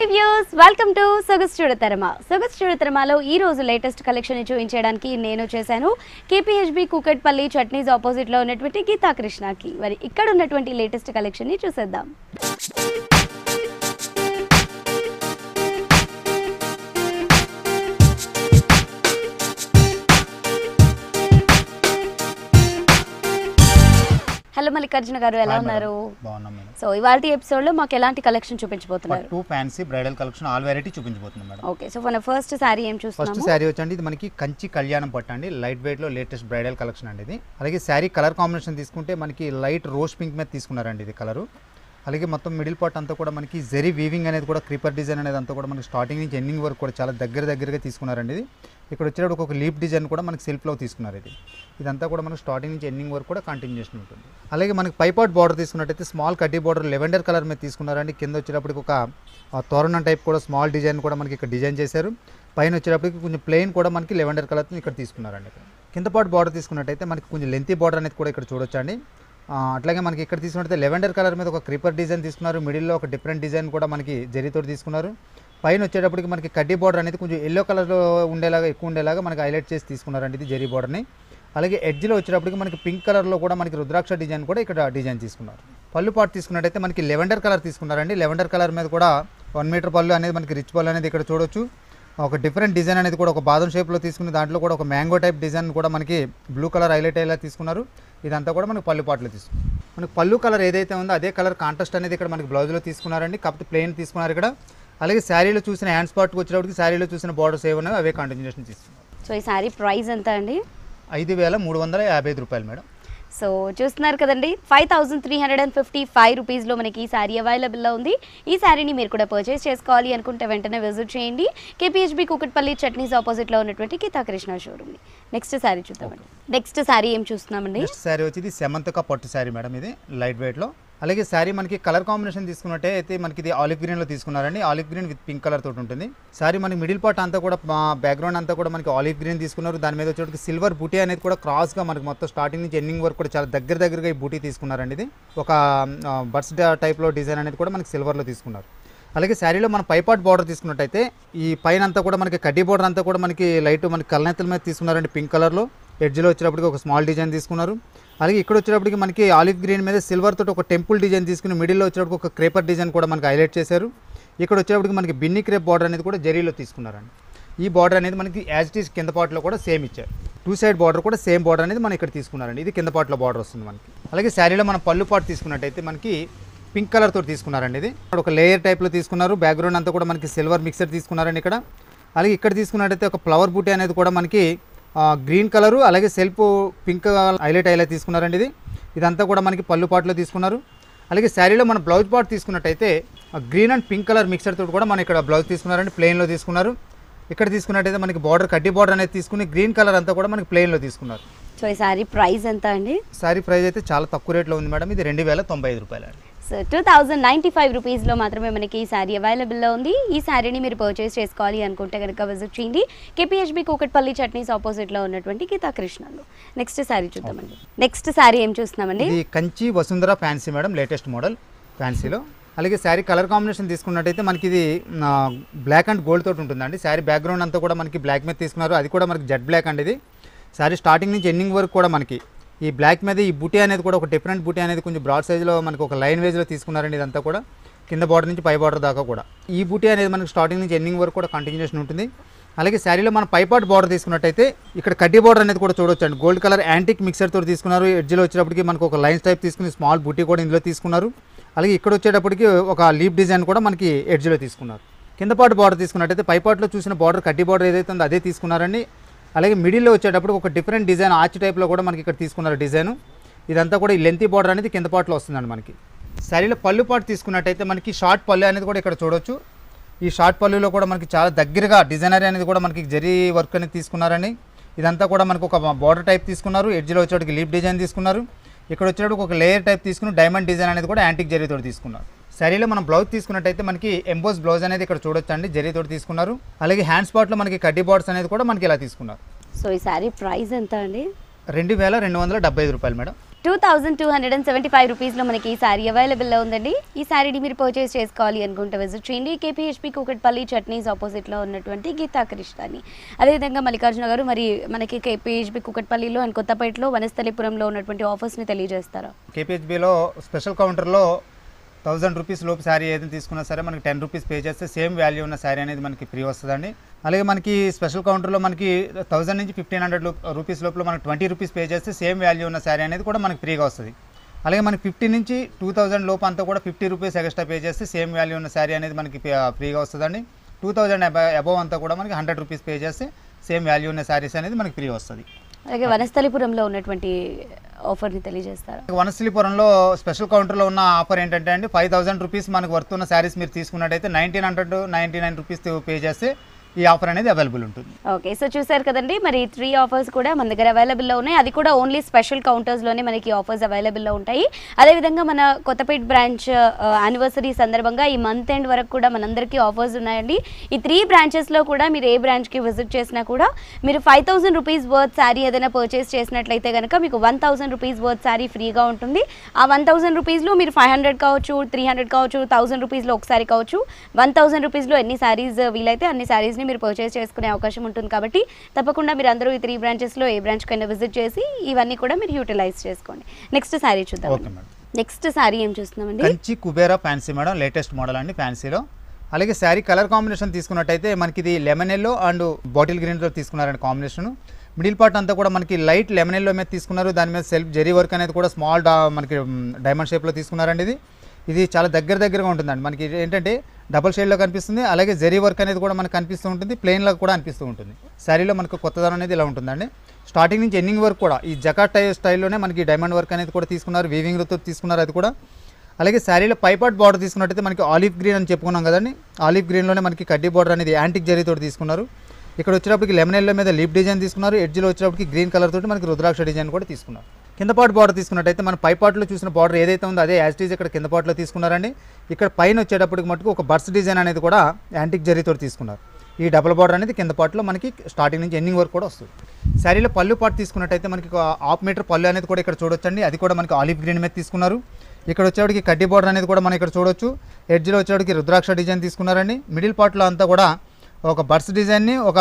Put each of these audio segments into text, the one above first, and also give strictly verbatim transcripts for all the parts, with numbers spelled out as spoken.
Hi views, welcome to Sogasu Chuda Tarama. Sogasu Chuda Taramalo ee roju latest collection ni చూపించడానికి నేను చేశాను. KPHB Kukatpally chutneys opposite లో ఉన్నటువంటి గీతా కృష్ణకి. మరి ఇక్కడ ఉన్నటువంటి లేటెస్ట్ కలెక్షన్ ని చూసేద్దాం. హలో మల్లికార్జున గారు, ఎలా ఉన్నారు? బాగున్నాం మేడం. సో ఇవాల్టి ఎపిసోడ్ లో మాకు ఎలాంటి కలెక్షన్ చూపించబోతున్నారు? Two fancy bridal collection all variety చూపించబోతున్నాం మేడం. ఓకే, సో మన ఫస్ట్ సారీ ఏం చూస్తున్నాము? ఫస్ట్ సారీ వచ్చండి, ఇది మనకి కంచి కళ్యాణం పట్టు అండి. లైట్ వెయిట్ లో లేటెస్ట్ బ్రైడల్ కలెక్షన్ అండి ఇది. అలాగే సారీ కలర్ కాంబినేషన్ తీసుకుంటే మనకి లైట్ రోజ్ పింక్ మీద తీసుకున్నారండి ఇది కలరు. అలాగే మొత్తం మిడిల్ పార్ట్ అంతా కూడా మనకి జెరీ వీవింగ్ అనేది కూడా క్రీపర్ డిజైన్ అనేది అంతా కూడా మనకి స్టార్టింగ్ నుంచి ఎండింగ్ వరకు కూడా చాలా దగ్గర దగ్గరగా తీసుకున్నారండి ఇది. ఇక్కడ వచ్చేటప్పుడు ఒక లీప్ డిజైన్ కూడా మనకి సెల్ఫ్లో తీసుకున్నారు ఇది. ఇదంతా కూడా మనకి స్టార్టింగ్ నుంచి ఎండింగ్ వరకు కూడా కంటిన్యూషన్ ఉంటుంది. అలాగే మనకి పైపాట్ బార్డర్ తీసుకున్నట్టయితే స్మాల్ కడ్డీ బార్డర్ లెవెండర్ కలర్ మీద తీసుకున్నారండి. కింద వచ్చేటప్పటికి ఒక తోరణం టైప్ కూడా స్మాల్ డిజైన్ కూడా మనకి ఇక్కడ డిజైన్ చేశారు. పైన వచ్చేటప్పటికి కొంచెం ప్లెయిన్ కూడా మనకి లెవెండర్ కలర్ ఇక్కడ తీసుకున్నారండి. ఇక్కడ కింద పాటు బార్డర్ తీసుకున్నట్టయితే మనకి కొంచెం లెంతీ బార్డర్ అనేది కూడా ఇక్కడ చూడొచ్చండి. అట్లాగే మనకి ఇక్కడ తీసుకున్నట్టయితే లెవెండర్ కలర్ మీద ఒక క్రీపర్ డిజైన్ తీసుకున్నారు. మిడిల్లో ఒక డిఫరెంట్ డిజైన్ కూడా మనకి జరీతో తీసుకున్నారు. పైన వచ్చేటప్పటికి మనకి కడ్డీ బార్డర్ అనేది కొంచెం ఎల్లో కలర్లో ఉండేలాగా ఎక్కువ ఉండేలాగా మనకి హైలైట్ చేసి తీసుకున్నారండి ఇది జరీ బార్డర్ని. అలాగే ఎడ్జ్లో వచ్చేటప్పటికి మనకి పింక్ కలర్లో కూడా మనకి రుద్రాక్ష డిజైన్ కూడా ఇక్కడ డిజైన్ తీసుకున్నారు. పళ్ళు పాటు తీసుకున్నట్టయితే మనకి లెవెండర్ కలర్ తీసుకున్నారండి. లెవెండర్ కలర్ మీద కూడా వన్ మీటర్ పళ్ళు అనేది మనకి రిచ్ పళ్ళు అనేది ఇక్కడ చూడొచ్చు. ఒక డిఫరెంట్ డిజైన్ అనేది కూడా ఒక బాదం షేప్లో తీసుకుని దాంట్లో కూడా ఒక మ్యాంగో టైప్ డిజైన్ కూడా మనకి బ్లూ కలర్ హైలైట్ అయ్యేలా తీసుకున్నారు. ఇదంతా కూడా మనకి పళ్ళు పాటలో తీసుకున్నారు. మనకి పళ్ళు కలర్ ఏదైతే ఉందో అదే కలర్ కాంట్రాస్ట్ అనేది ఇక్కడ మనకి బ్లౌజ్లో తీసుకున్నారండి. కాకపోతే ప్లెయిన్ తీసుకున్నారు ఇక్కడ. అలాగే శారీలో చూసిన హ్యాండ్స్ పార్ట్కి వచ్చేటప్పటికి శారీలో చూసిన బార్డర్స్ ఏమన్నా అవే కంటిన్యూషన్ తీసుకున్నారు. సో ఈ శారీ ప్రైస్ ఎంత అండి? ఐదు వేల మూడు వందల యాభై ఐదు రూపాయలు మేడం. సో చూస్తున్నారు కదండి, five thousand three hundred and fifty five రూపీస్లో మనకి ఈ శారీ అవైలబుల్లో ఉంది. ఈ శారీని మీరు కూడా పర్చేస్ చేసుకోవాలి అనుకుంటే వెంటనే విజిట్ చేయండి కేపీహెచ్బి కూకట్పల్లి చట్నీస్ ఆపోజిట్లో ఉన్నటువంటి గీతా కృష్ణ షోరూమ్ని. నెక్స్ట్ శారీ చూద్దామండి. నెక్స్ట్ శారీ ఏం చూస్తున్నామండి? నెక్స్ట్ శారీ వచ్చి సెమంతక పట్టు శారీ మేడం, ఇది లైట్ వెయిట్లో. అలాగే శారీ మనకి కలర్ కాంబినేషన్ తీసుకున్నట్టే అయితే మనకి ఇది ఆలివ్ గ్రీన్లో తీసుకున్నారండి. Olive green with pink colour తోటి ఉంటుంది. శారీ మనకి మిడిల్ పార్ట్ అంతా కూడా బ్యాక్గ్రౌండ్ అంతా కూడా మనకి ఆలివ్ గ్రీన్ తీసుకున్నారు. దాని మీద వచ్చేటికి సిల్వర్ బూటీ అనేది కూడా క్రాస్గా మనకి మొత్తం స్టార్టింగ్ నుంచి ఎండింగ్ వరకు కూడా చాలా దగ్గర దగ్గరగా ఈ బూటీ తీసుకున్నారండి. ఇది ఒక బర్డ్స్ టైప్లో డిజైన్ అనేది కూడా మనకి సిల్వర్లో తీసుకున్నారు. అలాగే శారీలో మన పైపాట్ బార్డర్ తీసుకున్నట్టయితే ఈ పైన అంతా కూడా మనకి కడ్డీ బార్డర్ అంతా కూడా మనకి లైట్ మనకి కలనెత్తల మీద తీసుకున్నారండి పింక్ కలర్లో. ఎడ్జ్లో వచ్చేటప్పటికి ఒక స్మాల్ డిజైన్ తీసుకున్నారు. అలాగే ఇక్కడ వచ్చేటప్పటికి మనకి ఆలివ్ గ్రీన్ మీద సిల్వర్ తోటి ఒక టెంపుల్ డిజైన్ తీసుకుని మిడిల్లో వచ్చేటప్పటికి ఒక క్రేపర్ డిజైన్ కూడా మనకి హైలైట్ చేశారు. ఇక్కడ వచ్చేటప్పటికి మనకి బిన్ని క్రేప్ బార్డర్ అనేది కూడా జరీలో తీసుకున్నారండి. ఈ బార్డర్ అనేది మనకి యాజ్ ఇట్ ఈస్ కింద పార్ట్లో కూడా సేమ్ ఇచ్చారు. టూ సైడ్ బార్డర్ కూడా సేమ్ బార్డర్ అనేది మనం ఇక్కడ తీసుకున్నారండి. ఇది కింద పార్ట్లో బార్డర్ వస్తుంది మనకి. అలాగే శారీలో మనం పళ్ళు పాటు తీసుకున్నట్టయితే మనకి పింక్ కలర్ తోటి తీసుకున్నారండి. ఇది ఒక లేయర్ టైప్లో తీసుకున్నారు. బ్యాక్గ్రౌండ్ అంతా కూడా మనకి సిల్వర్ మిక్సర్ తీసుకున్నారండి ఇక్కడ. అలాగే ఇక్కడ తీసుకున్నట్టయితే ఒక ఫ్లవర్ బూటీ అనేది కూడా మనకి గ్రీన్ కలరు అలాగే సెల్ఫ్ పింక్ హైలైట్ అయ్యేలా తీసుకున్నారండి. ఇది ఇదంతా కూడా మనకి పళ్ళు పాటలో తీసుకున్నారు. అలాగే శారీలో మన బ్లౌజ్ పార్ట్ తీసుకున్నట్టయితే green and pink colour mixer తోటి కూడా మనం ఇక్కడ బ్లౌజ్ తీసుకున్నారండి. ప్లెయిన్లో తీసుకున్నారు. ఇక్కడ తీసుకున్నట్టయితే మనకి బార్డర్ కడ్డీ బార్డర్ అనేది తీసుకుని గ్రీన్ కలర్ అంతా కూడా మనకి ప్లెయిన్లో తీసుకున్నారు. సో ఈ శారీ ప్రైస్ ఎంత అండి? శారీ ప్రైస్ అయితే చాలా తక్కువ రేట్లో ఉంది మేడం. ఇది రెండు వేల తొంభై ఐదు రూపాయలు అండి. So two thousand ninety five రూపీస్లో మాత్రమే మనకి ఈ శారీ అవైలబుల్లో ఉంది. ఈ శారీని మీరు పర్చేస్ చేసుకోవాలి అనుకుంటే కనుక విజిట్ చేయండి కేపీహెచ్బి కూకట్పల్లి చట్నీస్ ఆపోజిట్లో ఉన్నటువంటి గీతా కృష్ణలో. నెక్స్ట్ శారీ చూద్దామండి. నెక్స్ట్ శారీ ఏం చూస్తున్నామండి? ఇది Kanchi Vasundhara fancy madam, latest model ఫ్యాన్సీలో. అలాగే శారీ కలర్ కాంబినేషన్ తీసుకున్నట్టయితే మనకి ఇది బ్లాక్ అండ్ గోల్డ్ తోటి ఉంటుందండి. శారీ బ్యాక్గ్రౌండ్ అంతా కూడా మనకి బ్లాక్ మీద తీసుకున్నారు. అది కూడా మనకి జెడ్ బ్లాక్ అండి. ఇది శారీ స్టార్టింగ్ నుంచి ఎండింగ్ వరకు కూడా మనకి ఈ బ్లాక్ మీద ఈ బూటీ అనేది కూడా ఒక డిఫరెంట్ బూటీ అనేది కొంచెం బ్రాడ్ సైజులో మనకి ఒక లైన్ వేజ్లో తీసుకున్నారండి. ఇదంతా కూడా కింద బార్డర్ నుంచి పై బార్డర్ దాకా కూడా ఈ బూటీ అనేది మనకి స్టార్టింగ్ నుంచి ఎండింగ్ వరకు కూడా కంటిన్యూషన్ ఉంటుంది. అలాగే శారీలో మన పైపాట్ బార్డర్ తీసుకున్నట్టయితే ఇక్కడ కడ్డీ బార్డర్ అనేది కూడా చూడొచ్చండి. గోల్డ్ కలర్ యాంటిక్ మిక్సర్ తోటి తీసుకున్నారు. ఎడ్జ్లో వచ్చేటప్పటికి మనకు ఒక లైన్స్ టైప్ తీసుకుని స్మాల్ బూటీ కూడా ఇందులో తీసుకున్నారు. అలాగే ఇక్కడ వచ్చేటప్పటికి ఒక లీప్ డిజైన్ కూడా మనకి ఎడ్జ్లో తీసుకున్నారు. కింద పాటు బార్డర్ తీసుకున్నట్టయితే పైపాట్లో చూసిన బార్డర్ కడ్డీ బార్డర్ ఏదైతే ఉందో అదే తీసుకున్నారండి. అలాగే మిడిల్లో వచ్చేటప్పుడు ఒక డిఫరెంట్ డిజైన్ ఆర్చ్ టైప్లో కూడా మనకి ఇక్కడ తీసుకున్నారు డిజైన్. ఇదంతా కూడా ఈ లెంతీ బార్డర్ అనేది కింద పాటలో వస్తుందండి మనకి. శారీలో పళ్ళు పాటు తీసుకున్నట్టయితే మనకి షార్ట్ పళ్ళు అనేది కూడా ఇక్కడ చూడొచ్చు. ఈ షార్ట్ పళ్ళులో కూడా మనకి చాలా దగ్గరగా డిజైనరీ అనేది కూడా మనకి జరీ వర్క్ అనేది తీసుకున్నారండి. ఇదంతా కూడా మనకు ఒక బార్డర్ టైప్ తీసుకున్నారు. ఎడ్జ్లో వచ్చేటికి లీప్ డిజైన్ తీసుకున్నారు. ఇక్కడ వచ్చేటప్పుడు ఒక లేయర్ టైప్ తీసుకుని డైమండ్ డిజైన్ అనేది కూడా యాంటిక్ జరీతో తీసుకున్నారు. శారీలో మనం బ్లౌజ్ తీసుకున్నట్టయితే మనకి ఎంబోస్ బ్లౌజ్ అనేది ఇక్కడ చూడొచ్చండి, జరీతో తీసుకున్నారు. అలాగే హ్యాండ్స్ పార్ట్లో మనకి కడ్డీ బార్డర్స్ అనేది కూడా మనకి ఇలా తీసుకున్నారు. సో ఈ శారీ ప్రైస్ ఎంత అండి? రెండు వేల రెండు వందల డెబ్బై ఐదు రూపాయలు madam. Two thousand two hundred and seventy five రూపీస్లో మనకి ఈ శారీ అవైలబుల్లో ఉందండి. ఈ శారీని మీరు పర్చేస్ చేసుకోవాలి అనుకుంటే విజిట్ చేయండి. కేపీహెచ్పీ కూకట్పల్లి చట్నీస్ ఆపోజిట్లో ఉన్నటువంటి గీతా కృష్ణాని. అదేవిధంగా మల్లికార్జున గారు, మరి మనకి కేపీహెచ్పీ కూకట్పల్లిలో అండ్ కొత్తపేటలో వనస్థలిపురంలో ఉన్నటువంటి ఆఫర్స్ని తెలియజేస్తారా? కేపీహెచ్బీలో స్పెషల్ కౌంటర్లో థౌసండ్ రూపీస్ లోపు శారీ ఏదైనా తీసుకున్నా సరే మనకి టెన్ రూపీస్ పే చేస్తే సేమ్ వాల్యూ ఉన్న శారీ అనేది మనకి ఫ్రీ వస్తుందండి. అలాగే మనకి స్పెషల్ కౌంటర్లో మనకి థౌసండ్ నుంచి ఫిఫ్టీన్ హండ్రెడ్ రూపీస్ లోపల మనకి ట్వంటీ రూపీస్ పే చేస్తే సేమ్ వాల్యూ ఉన్న శారీ అనేది కూడా మనకి ఫ్రీగా వస్తుంది. అలాగే మనకి ఫిఫ్టీ నుంచి టూ థౌసండ్ లోపు అంతా కూడా ఫిఫ్టీ రూపీస్ ఎక్స్ట్రా పే చేస్తే సేమ్ వాల్యూ ఉన్న శారీ అనేది మనకి ఫ్రీగా వస్తుందండి. టూ థౌసండ్ అబవ్ అంతా కూడా మనకి హండ్రెడ్ రూపీస్ పే చేస్తే సేమ్ వాల్యూ ఉన్న శారీస్ అనేది మనకి ఫ్రీ వస్తుంది. అలాగే వనస్థలిపురంలో ఉన్నటువంటి ఆఫర్ని తెలియజేస్తారా? వనస్థలిపురంలో స్పెషల్ కౌంటర్లో ఉన్న ఆఫర్ ఏంటంటే అండి, ఫైవ్ థౌసండ్ రూపీస్ మనకు వర్త్ ఉన్న శారీస్ మీరు తీసుకున్నట్టయితే nineteen hundred ninety nine rupees pay చేస్తే ఈ ఆఫర్ అనేది అవైలబుల్ ఉంటుంది. ఓకే, సో చూసారు కదండి, మరి త్రీ ఆఫర్స్ కూడా మన దగ్గర అవైలబుల్లో ఉన్నాయి. అది కూడా ఓన్లీ స్పెషల్ కౌంటర్స్లోనే మనకి ఆఫర్స్ అవైలబుల్లో ఉంటాయి. అదేవిధంగా మన కొత్తపేట బ్రాంచ్ యానివర్సరీ సందర్భంగా ఈ మంత్ ఎండ్ వరకు కూడా మనందరికీ ఆఫర్స్ ఉన్నాయండి. ఈ త్రీ బ్రాంచెస్లో కూడా మీరు ఏ బ్రాంచ్కి విజిట్ చేసినా కూడా మీరు five thousand rupees worth sari ఏదైనా పర్చేస్ చేసినట్లయితే కనుక మీకు one thousand rupees worth sari ఫ్రీగా ఉంటుంది. ఆ వన్ థౌసండ్ రూపీస్లో మీరు ఫైవ్ హండ్రెడ్ కావచ్చు, త్రీ హండ్రెడ్ కావచ్చు, థౌసండ్ రూపీస్లో ఒకసారి కావచ్చు, వన్ థౌసండ్ రూపీస్లో ఎన్ని శారీస్ వీలైతే అన్ని శారీస్ని మీరు పర్చేస్ చేసుకునే అవకాశం ఉంటుంది. కాబట్టి తప్పకుండా మీరు అందరూ ఈ త్రీ బ్రాంచెస్లో ఏ బ్రాంచ్ కైనా విజిట్ చేసి ఇవన్నీ కూడా మీరు యూటిలైజ్ చేసుకోండి. నెక్స్ట్ శారీ చూద్దాం. నెక్స్ట్ శారీ ఏం చూస్తున్నామండి? Kanchi Kubera fancy madam, latest model అండి ఫ్యాన్సీలో. అలాగే శారీ కలర్ కాంబినేషన్ తీసుకున్నట్టయితే మనకి ఇది లెమన్ ఎల్లో అండ్ బాటిల్ గ్రీన్లో తీసుకున్నారండి కాంబినేషన్. మిడిల్ పార్ట్ అంతా కూడా మనకి లైట్ లెమన్ ఎల్లో మీద తీసుకున్నారు. దాని మీద సెల్ఫ్ జెరీ వర్క్ అనేది కూడా స్మాల్ డా మనకి డైమండ్ షేప్లో తీసుకున్నారండి. ఇది ఇది చాలా దగ్గర దగ్గరగా ఉంటుందండి. మనకి ఏంటంటే డబల్ షేడ్లో కనిపిస్తుంది. అలాగే జెరీ వర్క్ అనేది కూడా మనకు కనిపిస్తూ ఉంటుంది, ప్లెయిన్లో కూడా అనిపిస్తూ ఉంటుంది. శారీలో మనకు కొత్తదనం అనేది ఇలా ఉంటుందండి. స్టార్టింగ్ నుంచి ఎండింగ్ వరకు కూడా ఈ జకాట్ టై స్టైల్లోనే మనకి డైమండ్ వర్క్ అనేది కూడా తీసుకున్నారు, వీవింగ్తో తీసుకున్నారు అది కూడా. అలాగే శారీలో పైపాట్ బార్డర్ తీసుకున్నట్టయితే మనకి ఆలివ్ గ్రీన్ అని చెప్పుకున్నాం కదండి, ఆలివ్ గ్రీన్లోనే మనకి కడ్డీ బార్డర్ అనేది యాంటిక్ జరీతో తీసుకున్నారు. ఇక్కడ వచ్చేటప్పటికి లెమన్ ఎల్లో మీద లీప్ డిజైన్ తీసుకున్నారు. ఎడ్జ్లో వచ్చేటప్పటికి గ్రీన్ కలర్ తోటి మనకి రుద్రాక్ష డిజైన్ కూడా తీసుకున్నారు. కింద పాటు బార్డర్ తీసుకున్నట్టయితే మన పై పార్ట్లో చూసిన బార్డర్ ఏదైతే ఉందో అదే యాజ్ టీజ్ ఇక్కడ కింద పార్ట్లో తీసుకున్నారండి. ఇక్కడ పైన వచ్చేటప్పటికి మటుకు ఒక బర్డ్స్ డిజైన్ అనేది కూడా యాంటిక్ జరీతో తీసుకున్నారు. ఈ డబుల్ బార్డర్ అనేది కింద పార్ట్లో మనకి స్టార్టింగ్ నుంచి ఎండింగ్ వరకు కూడా వస్తుంది. శారీలో పళ్ళు పాటు తీసుకున్నట్టయితే మనకి హాఫ్ మీటర్ పళ్ళు అనేది కూడా ఇక్కడ చూడొచ్చండి. అది కూడా మనకి ఆలివ్ గ్రీన్ మీద తీసుకున్నారు. ఇక్కడ వచ్చేటికి కడ్డీ బార్డర్ అనేది కూడా మనం ఇక్కడ చూడొచ్చు. ఎడ్జ్లో వచ్చేటికి రుద్రాక్ష డిజైన్ తీసుకున్నారండి. మిడిల్ పార్ట్లో అంతా కూడా ఒక బర్డ్స్ డిజైన్ని ఒక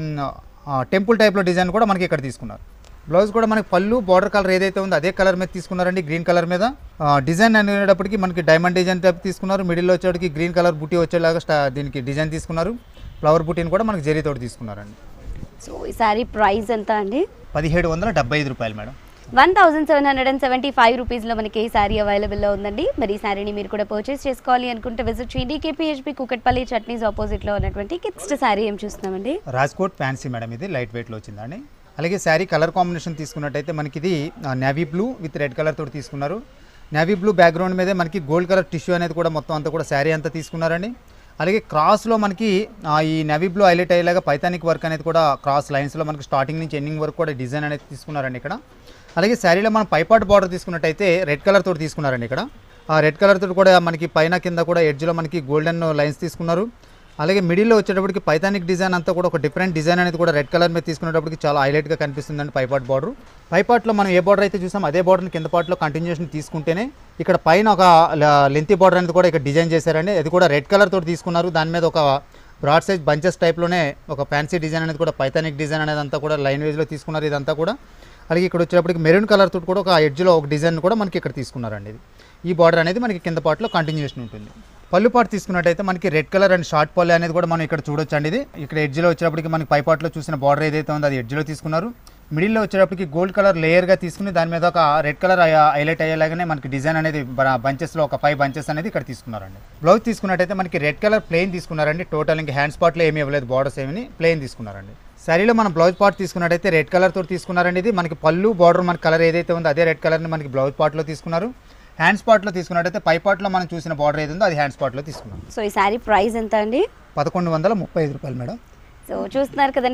టెంపుల్ టైప్లో డిజైన్ కూడా మనకి ఇక్కడ తీసుకున్నారు. బ్లౌజ్ కూడా మనకి పళ్ళు బార్డర్ కలర్ ఏదైతే ఉందో అదే కలర్ మీద తీసుకున్నారండి, గ్రీన్ కలర్ మీద. డిజైన్ అనేటప్పటికి మనకి డైమండ్ డిజైన్ టైప్ తీసుకున్నారు. మిడిల్లో వచ్చేటికి గ్రీన్ కలర్ బుటీ వచ్చేలాగా దీనికి డిజైన్ తీసుకున్నారు. ఫ్లవర్ బుటీని కూడా మనకి జరీతో తీసుకున్నారండి. సో ఈ సారీ ప్రైస్ ఎంత అండి? పదిహేడు వందల డెబ్బై ఐదు రూపాయలు madam. One thousand seven hundred and seventy five రూపీస్లో మనకి ఈ శారీ అవైలబుల్లో ఉందండి. మరి ఈ శారీని మీరు కూడా పర్చేస్ చేసుకోవాలి అనుకుంటే విజిట్ చేయండి. కేపీహెచ్పీ కూకట్పల్లి చట్నీస్ ఆపోజిట్లో ఉన్నటువంటి నెక్స్ట్ శారీ ఏం చూస్తున్నామండి? రాజ్కోట్ ఫ్యాన్సీ మేడం, ఇది లైట్ వెయిట్లో వచ్చిందండి. అలాగే శారీ కలర్ కాంబినేషన్ తీసుకున్నట్టయితే మనకి ఇది navy blue with red colour తోటి తీసుకున్నారు. నేవీ బ్లూ బ్యాక్గ్రౌండ్ మీదే మనకి గోల్డ్ కలర్ టిష్యూ అనేది కూడా మొత్తం అంతా కూడా శారీ అంతా తీసుకున్నారండి. అలాగే క్రాస్లో మనకి ఈ నేవీ బ్లూ హైలైట్ అయ్యేలాగా పైథానిక్ వర్క్ అనేది కూడా క్రాస్ లైన్స్లో మనకి స్టార్టింగ్ నుంచి ఎండింగ్ వరకు కూడా డిజైన్ అనేది తీసుకున్నారండి ఇక్కడ. అలాగే శారీలో మనం పైపాట్ బార్డర్ తీసుకున్నట్టయితే రెడ్ కలర్ తోటి తీసుకున్నారండి. ఇక్కడ ఆ రెడ్ కలర్ తోటి కూడా మనకి పైన కింద కూడా ఎడ్జ్లో మనకి గోల్డెన్ లైన్స్ తీసుకున్నారు. అలాగే మిడిల్లో వచ్చేటప్పటికి పైథానిక్ డిజైన్ అంతా కూడా ఒక డిఫరెంట్ డిజైన్ అనేది కూడా రెడ్ కలర్ మీద తీసుకునేటప్పటికి చాలా హైలైట్గా కనిపిస్తుందండి పైపాట్ బార్డర్. పైపాట్లో మనం ఏ బార్డర్ అయితే చూసాం అదే బార్డర్ని కింద పార్ట్లో కంటిన్యూషన్ తీసుకుంటేనే ఇక్కడ పైన ఒక లెంతీ బార్డర్ అనేది కూడా ఇక్కడ డిజైన్ చేశారండి. అది కూడా రెడ్ కలర్ తోటి తీసుకున్నారు. దాని మీద ఒక బ్రాడ్ సైజ్ బంచెస్ టైప్లోనే ఒక ఫ్యాన్సీ డిజైన్ అనేది కూడా పైథానిక్ డిజైన్ అనేది అంతా కూడా లైన్ వేజ్లో తీసుకున్నారు ఇదంతా కూడా. అలాగే ఇక్కడ వచ్చేటప్పటికి మెరూన్ కలర్ తోటి కూడా ఒక ఎడ్జ్లో ఒక డిజైన్ కూడా మనకి ఇక్కడ తీసుకున్నారండి. ఇది ఈ బార్డర్ అనేది మనకి కింద పార్ట్లో కంటిన్యూషన్ ఉంటుంది. పళ్ళు పాటు తీసుకున్నట్టయితే మనకి రెడ్ కలర్ అండ్ షార్ట్ పళ్ళు అనేది కూడా మనం ఇక్కడ చూడొచ్చు అండి. ఇది ఇక్కడ ఎడ్జ్లో వచ్చేటప్పటికి మనకి పైపాట్లో చూసిన బార్డర్ ఏదైతే ఉందో అది ఎడ్జ్లో తీసుకున్నారు. మిడిల్లో వచ్చేటప్పటికి గోల్డ్ కలర్ లేయర్గా తీసుకుని దాని మీద ఒక రెడ్ కలర్ హైలైట్ అయ్యేలాగానే మనకి డిజైన్ అనేది బంచెస్లో ఒక ఫైవ్ బంచెస్ అనేది ఇక్కడ తీసుకున్నారండి. బ్లౌజ్ తీసుకున్నట్టయితే మనకి రెడ్ కలర్ ప్లెయిన్ తీసుకున్నారండి. టోటల్ ఇంకా హ్యాండ్స్ పార్ట్లో ఏమీ ఇవ్వలేదు, బార్డర్స్ ఏమీ ప్లెయిన్ తీసుకున్నారండి. శారీలో మనం బ్లౌజ్ పార్ట్ తీసుకున్నట్టయితే రెడ్ కలర్ తోటి తీసుకున్నారండి. ఇది మనకి పళ్ళు బార్డర్ మన కలర్ ఏదైతే ఉందో అదే రెడ్ కలర్ని మనకి బ్లౌజ్ పార్ట్లో తీసుకున్నారు. హ్యాండ్స్ పార్ట్లో తీసుకున్నట్టయితే పై పార్ట్లో మనం చూసిన బార్డర్ ఏది ఉందో అది హ్యాండ్స్ పార్ట్లో తీసుకున్నాం. సో ఈ శారీ ప్రైస్ ఎంత అండి? పదకొండు వందల ముప్పై ఐదు రూపాయలు మేడం. సో చూస్తున్నారు కదండి,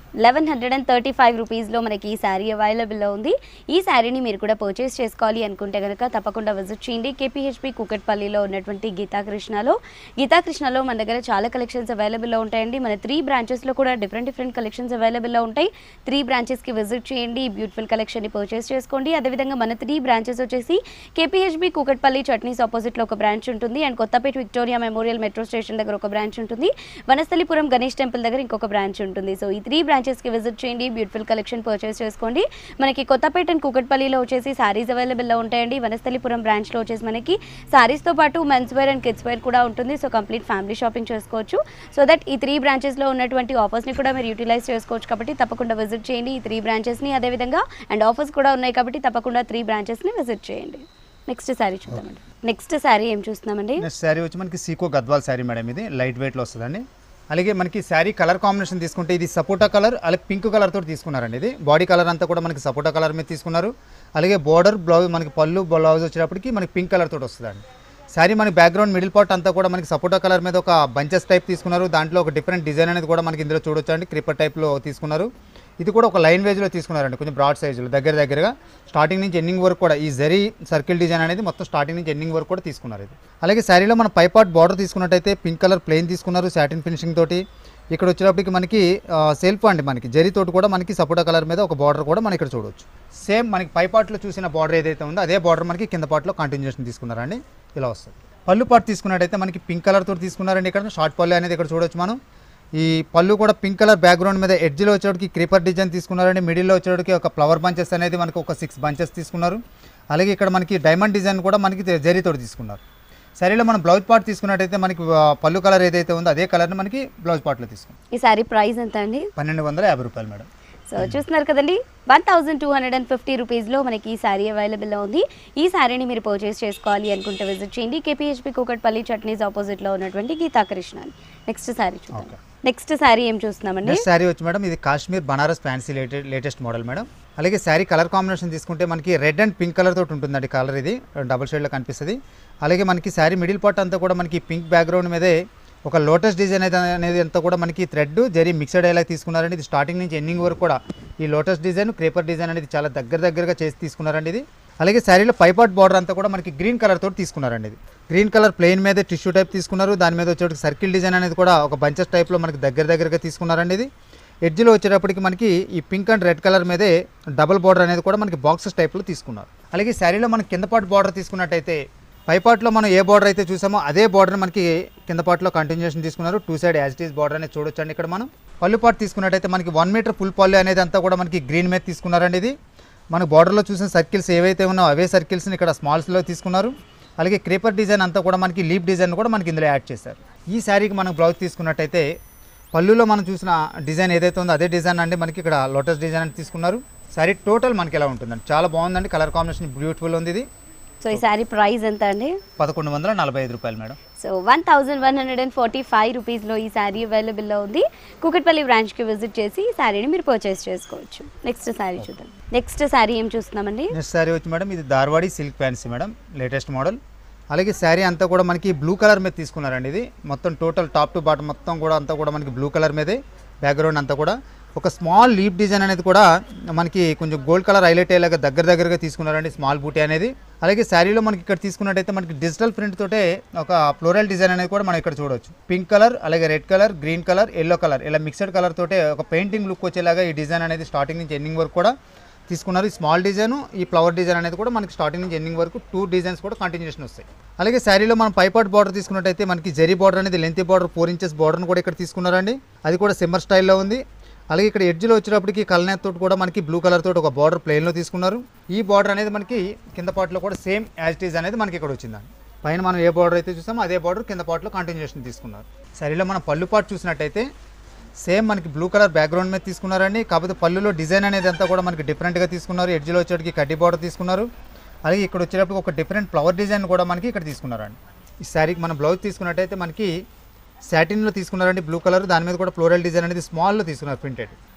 eleven hundred and thirty five రూపీస్లో మనకి ఈ శారీ అవైలబుల్లో ఉంది. ఈ శారీని మీరు కూడా పర్చేస్ చేసుకోవాలి అనుకుంటే కనుక తప్పకుండా విజిట్ చేయండి. కేపీహెచ్పి కూకట్పల్లిలో ఉన్నటువంటి గీతాకృష్ణలో గీతాకృష్ణలో మన దగ్గర చాలా కలెక్షన్స్ అవైలబుల్లో ఉంటాయండి. మన త్రీ బ్రాంచెస్లో కూడా డిఫరెంట్ డిఫరెంట్ కలెక్షన్స్ అవైలబుల్లో ఉంటాయి. త్రీ బ్రాంచెస్కి విజిట్ చేయండి, బ్యూటిఫుల్ కలెక్షన్ని పర్చేస్ చేసుకోండి. అదేవిధంగా మన త్రీ బ్రాంచెస్ వచ్చేసి కేపీహెచ్బి కూకట్పల్లి చట్నీస్ ఆపోజిట్లో ఒక బ్రాంచ్ ఉంటుంది, and Kothapet Victoria Memorial metro station దగ్గర ఒక బ్రాంచ్ ఉంటుంది, వనస్థలిపురం గణేష్ టెంపుల్ దగ్గర ఇంకొక బ్రాంచ్ ఉంటుంది. సో ఈ త్రీ బ్రాంచెస్కి విజిట్ చేయండి, బ్యూటిఫుల్ కలెక్షన్ పర్చేస్ చేసుకోండి. మనకి కొత్తపేట అండ్ కూకట్పల్లిలో వచ్చేసి సారీస్ అవైలబుల్లో ఉంటాయండి. వనస్థలిపురం బ్రాంచ్లో వచ్చేసి మనకి సారీస్తో పాటు men's wear and kids wear కూడా ఉంటుంది. సో కంప్లీట్ ఫ్యామిలీ షాపింగ్ చేసుకోవచ్చు. సో దట్ ఈ త్రీ బ్రాంచెస్లో ఉన్నటువంటి ఆఫర్స్ని కూడా మీరు యూటిలైజ్ చేసుకోవచ్చు. కాబట్టి తప్పకుండా విజిట్ చేయండి ఈ త్రీ బ్రాంచెస్ని. అదేవిధంగా అండ్ ఆఫర్స్ కూడా ఉన్నాయి కాబట్టి తప్పకుండా త్రీ బ్రాంచెస్ని విజిట్ చేయండి. నెక్స్ట్ శారీ చూద్దామండి. నెక్స్ట్ శారీ ఏం చూస్తున్నామండి? నెక్స్ట్ శారీ వచ్చి మనకి సీకో గద్వాల్ శారీ మేడం. ఇది లైట్ వెయిట్లో వస్తుందండి. అలాగే మనకి శారీ కలర్ కాంబినేషన్ తీసుకుంటే ఇది సపోటా కలర్ అలాగే పింక్ కలర్ తోటి తీసుకున్నారండి. ఇది బాడీ కలర్ అంతా కూడా మనకి సపోటా కలర్ మీద తీసుకున్నారు. అలాగే బోర్డర్ బ్లౌజ్ మనకి పళ్ళు బ్లౌజ్ వచ్చేటప్పటికి మనకి పింక్ కలర్ తోటి వస్తుందండి. శారీ మనకి బ్యాక్గ్రౌండ్ మిడిల్ పార్ట్ అంతా కూడా మనకి సపోటా కలర్ మీద ఒక బంచెస్ టైప్ తీసుకున్నారు. దాంట్లో ఒక డిఫరెంట్ డిజైన్ అనేది కూడా మనకి ఇందులో చూడొచ్చు అండి. క్రిపర్ టైప్లో తీసుకున్నారు. ఇది కూడా ఒక లైన్ వేజ్లో తీసుకున్నారండి, కొంచెం బ్రాడ్ సైజులో దగ్గర దగ్గరగా స్టార్టింగ్ నుంచి ఎండింగ్ వరకు కూడా ఈ జరీ సర్కిల్ డిజైన్ అనేది మొత్తం స్టార్టింగ్ నుంచి ఎండింగ్ వరకు కూడా తీసుకున్నారు. ఇది అలాగే శారీలో మన పై పార్ట్ బార్డర్ తీసుకున్నట్టయితే పింక్ కలర్ ప్లెయిన్ తీసుకున్నారు సాటిన్ ఫినిషింగ్ తోటి. ఇక్కడ వచ్చేటప్పటికి మనకి సెల్ఫ్ అండి మనకి జరీ తోటి కూడా మనకి సపోటా కలర్ మీద ఒక బార్డర్ కూడా మనం ఇక్కడ చూడవచ్చు. సేమ్ మనకి పై పార్ట్లో చూసిన బార్డర్ ఏదైతే ఉందో అదే బార్డర్ మనకి కింద పార్ట్లో కంటిన్యూషన్ తీసుకున్నారండి. ఇలా వస్తుంది. పళ్ళు పార్ట్ తీసుకున్నట్టయితే మనకి పింక్ కలర్ తోటి తీసుకున్నారండి. ఇక్కడ షార్ట్ పళ్ళు అనేది ఇక్కడ చూడొచ్చు మనం. ఈ పళ్ళు కూడా పింక్ కలర్ బ్యాక్గ్రౌండ్ మీద ఎడ్జ్లో వచ్చేటికి క్రీపర్ డిజైన్ తీసుకున్నారండి. మిడిల్లో వచ్చేటికి ఒక ఫ్లవర్ బంచెస్ అనేది మనకి ఒక సిక్స్ బంచెస్ తీసుకున్నారు. అలాగే ఇక్కడ మనకి డైమండ్ డిజైన్ కూడా మనకి జరీతోటి తీసుకున్నారు. శారీలో మనం బ్లౌజ్ పార్ట్ తీసుకున్నట్టయితే మనకి పళ్ళు కలర్ ఏదైతే ఉందో అదే కలర్ని మనకి బ్లౌజ్ పార్ట్లో తీసుకున్నాం. ఈ శారీ ప్రైస్ ఎంత అండి? పన్నెండు వందల యాభై రూపాయలు మేడం. సో చూస్తున్నారు కదండి, one thousand two hundred and fifty రూపీస్లో మనకి ఈ శారీ అవైలబుల్లో ఉంది. ఈ శారీని మీరు పర్చేస్ చేసుకోవాలి అనుకుంటే విజిట్ చేయండి కేపీహెచ్పి కూకట్పల్లి చట్నీస్ ఆపోజిట్లో ఉన్నటువంటి గీతాకృష్ణ. నెక్స్ట్ శారీ చూద్దాం. నెక్స్ట్ శారీ ఏం చూస్తున్నామండి? నెక్స్ట్ శారీ వచ్చి మేడం ఇది Kashmir Banaras fancy latest model madam. అలాగే శారీ కలర్ కాంబినేషన్ తీసుకుంటే మనకి రెడ్ అండ్ పింక్ కలర్ తోటి ఉంటుందండి. కలర్ ఇది డబుల్ షేడ్లో కనిపిస్తుంది. అలాగే మనకి శారీ మిడిల్ పార్ట్ అంతా కూడా మనకి పింక్ బ్యాక్గ్రౌండ్ మీదే ఒక లోటస్ డిజైన్ అనేది అంతా కూడా మనకి థ్రెడ్ జరీ మిక్సడ్ అయ్యేలా తీసుకున్నారండి. ఇది స్టార్టింగ్ నుంచి ఎండింగ్ వరకు కూడా ఈ లోటస్ డిజైన్ క్రేపర్ డిజైన్ అనేది చాలా దగ్గర దగ్గరగా చేసి తీసుకున్నారండి ఇది. అలాగే శారీలో పైపార్ట్ బార్డర్ అంతా కూడా మనకి గ్రీన్ కలర్ తోటి తీసుకున్నారండి. ఇది గ్రీన్ కలర్ ప్లెయిన్ మీద టిష్యూ టైప్ తీసుకున్నారు. దాని మీద వచ్చేటికి సర్కిల్ డిజైన్ అనేది కూడా ఒక బంచెస్ టైప్లో మనకి దగ్గర దగ్గరగా తీసుకున్నారండి. ఇది ఎడ్జ్లో వచ్చేటప్పటికి మనకి ఈ పింక్ అండ్ రెడ్ కలర్ మీదే డబుల్ బార్డర్ అనేది కూడా మనకి బాక్సెస్ టైప్లో తీసుకున్నారు. అలాగే శారీలో మనకి కింద పార్ట్ బార్డర్ తీసుకున్నట్టయితే పైపార్ట్లో మనం ఏ బార్డర్ అయితే చూసామో అదే బార్డర్ మనకి కింద పార్ట్లో కంటిన్యూషన్ తీసుకున్నారు. Two side as it is border అనేది చూడొచ్చండి. ఇక్కడ మనం పళ్ళు పార్ట్ తీసుకున్నట్టయితే మనకి వన్ మీటర్ ఫుల్ పళ్ళు అనేది అంతా కూడా మనకి గ్రీన్ మీద తీసుకున్నారండి. ఇది మనకు బార్డర్లో చూసిన సర్కిల్స్ ఏవైతే ఉన్నాయో అవే సర్కిల్స్ని ఇక్కడ స్మాల్స్లో తీసుకున్నారు. అలాగే క్రీపర్ డిజైన్ అంతా కూడా మనకి లీప్ డిజైన్ కూడా మనకి ఇందులో యాడ్ చేశారు. ఈ శారీకి మనం బ్లౌజ్ తీసుకున్నట్టయితే పళ్ళులో మనం చూసిన డిజైన్ ఏదైతే ఉందో అదే డిజైన్ అండి మనకి ఇక్కడ లోటస్ డిజైన్ అని తీసుకున్నారు. శారీ టోటల్ మనకి ఎలా ఉంటుందండి, చాలా బాగుందండి. కలర్ కాంబినేషన్ బ్యూటిఫుల్ ఉంది ఇది. సో ఈ శారీ ప్రైస్ ఎంత అండి? పదకొండు వందల నలభై ఐదు రూపాయలు madam. So one thousand one hundred and forty five రూపీస్లో ఈ శారీ అవైలబుల్లో ఉంది. కూకట్పల్లి బ్రాంచ్కి విజిట్ చేసి ఈ శారీని మీరు పర్చేస్ చేసుకోవచ్చు. నెక్స్ట్ శారీ చూద్దాం. నెక్స్ట్ శారీ ఏం చూస్తున్నామండి? నెక్స్ట్ శారీ వచ్చి మేడం ఇది Dharwadi silk fancy madam, latest model. అలాగే శారీ అంతా కూడా మనకి బ్లూ కలర్ మీద తీసుకున్నారండి. ఇది మొత్తం టోటల్ టాప్ టు బాటమ్ మొత్తం కూడా అంతా కూడా మనకి బ్లూ కలర్ మీదే బ్యాక్గ్రౌండ్ అంతా కూడా ఒక స్మాల్ లీప్ డిజైన్ అనేది కూడా మనకి కొంచెం గోల్డ్ కలర్ హైలైట్ అయ్యేలాగా దగ్గర దగ్గరగా తీసుకున్నారండి స్మాల్ బూటీ అనేది. అలాగే శారీలో మనకి ఇక్కడ తీసుకున్నట్టయితే మనకి డిజిటల్ ప్రింట్ తోటే ఒక ఫ్లోరల్ డిజైన్ అనేది కూడా మనం ఇక్కడ చూడవచ్చు. పింక్ కలర్ అలాగే red colour green colour yellow colour ఇలా మిక్స్డ్ కలర్ తోటే ఒక పెయింటింగ్ లుక్ వచ్చేలాగా ఈ డిజైన్ అనేది స్టార్టింగ్ నుంచి ఎండింగ్ వరకు కూడా తీసుకున్నారు. ఈ స్మాల్ డిజైన్ ఈ ఫ్లవర్ డిజైన్ అనేది కూడా మనకి స్టార్టింగ్ నుంచి ఎండింగ్ వరకు టూ డిజైన్స్ కూడా కంటిన్యూషన్ వస్తాయి. అలాగే శారీలో మనం పైపార్ట్ బార్డర్ తీసుకున్నట్టయితే మనకి జరీ బార్డర్ అనేది లెంతీ బార్డర్ ఫోర్ ఇంచెస్ బార్డర్ని కూడా ఇక్కడ తీసుకున్నారండి. అది కూడా సిమ్మర్ స్టైల్లో ఉంది. అలాగే ఇక్కడ ఎడ్జ్లో వచ్చేటప్పటికి కల్నేత్ తోటి కూడా మనకి బ్లూ కలర్ తోటి ఒక బార్డర్ ప్లెయిన్లో తీసుకున్నారు. ఈ బార్డర్ అనేది మనకి కింద పార్ట్లో కూడా సేమ్ యాజ్ ఇట్ ఈజ్ అనేది మనకి ఇక్కడ వచ్చిందండి. పైన మనం ఏ బార్డర్ అయితే చూసామో అదే బార్డర్ కింద పార్ట్లో కంటిన్యూషన్ తీసుకున్నారు. శారీలో మనం పళ్ళు పార్ట్ చూసినట్టయితే సేమ్ మనకి బ్లూ కలర్ బ్యాక్గ్రౌండ్ మీద తీసుకున్నారండి. కాకపోతే పళ్ళులో డిజైన్ అనేది అంతా కూడా మనకి డిఫరెంట్గా తీసుకున్నారు. ఎడ్జ్లో వచ్చేటికి కడ్డీ బార్డర్ తీసుకున్నారు. అలాగే ఇక్కడ వచ్చేటప్పుడు ఒక డిఫరెంట్ ఫ్లవర్ డిజైన్ కూడా మనకి ఇక్కడ తీసుకున్నారండి. ఈ శారీకి మనం బ్లౌజ్ తీసుకున్నట్టయితే మనకి సాటిన్లో తీసుకున్నారండి బ్లూ కలర్, దాని మీద కూడా ఫ్లోరల్ డిజైన్ అనేది స్మాల్లో తీసుకున్నారు ప్రింటెడ్.